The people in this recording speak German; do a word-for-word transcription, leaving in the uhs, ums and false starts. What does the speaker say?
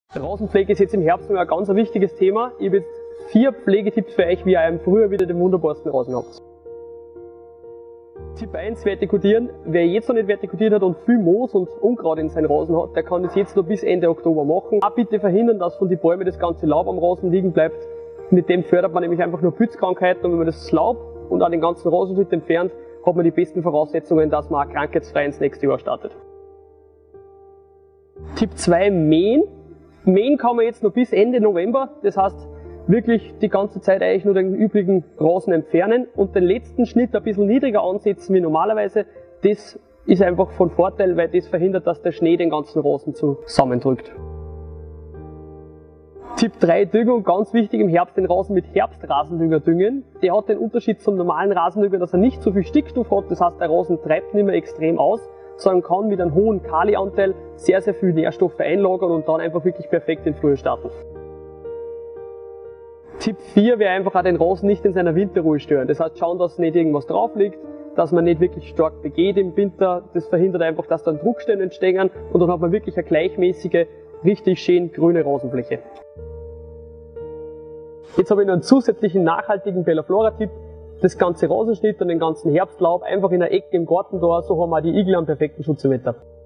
Rasenpflege ist jetzt im Herbst noch ein ganz wichtiges Thema. Ich habe jetzt vier Pflegetipps für euch, wie ihr im Frühjahr wieder den wunderbarsten Rasen habt. Tipp eins, vertikutieren. Wer jetzt noch nicht vertikutiert hat und viel Moos und Unkraut in seinen Rasen hat, der kann das jetzt noch bis Ende Oktober machen. Auch bitte verhindern, dass von den Bäumen das ganze Laub am Rasen liegen bleibt. Mit dem fördert man nämlich einfach nur Pilzkrankheiten, und wenn man das Laub und auch den ganzen Rasenschnitt entfernt, hat man die besten Voraussetzungen, dass man auch krankheitsfrei ins nächste Jahr startet. Tipp zwei, mähen. Mähen kann man jetzt noch bis Ende November, das heißt wirklich die ganze Zeit eigentlich nur den übrigen Rasen entfernen und den letzten Schnitt ein bisschen niedriger ansetzen wie normalerweise. Das ist einfach von Vorteil, weil das verhindert, dass der Schnee den ganzen Rasen zusammendrückt. Tipp drei, Düngung, ganz wichtig im Herbst den Rasen mit Herbstrasendünger düngen. Der hat den Unterschied zum normalen Rasendünger, dass er nicht so viel Stickstoff hat, das heißt der Rasen treibt nicht mehr extrem aus, sondern kann mit einem hohen Kalianteil sehr, sehr viel Nährstoffe einlagern und dann einfach wirklich perfekt in Frühjahr starten. Tipp vier wäre einfach auch den Rasen nicht in seiner Winterruhe stören. Das heißt schauen, dass nicht irgendwas drauf liegt, dass man nicht wirklich stark begeht im Winter. Das verhindert einfach, dass dann Druckstellen entstehen und dann hat man wirklich eine gleichmäßige, richtig schön grüne Rasenfläche. Jetzt habe ich noch einen zusätzlichen nachhaltigen Bellaflora-Tipp. Das ganze Rasenschnitt und den ganzen Herbstlaub einfach in der Ecke im Garten da, so haben wir die Igel am perfekten Schutz im Winter.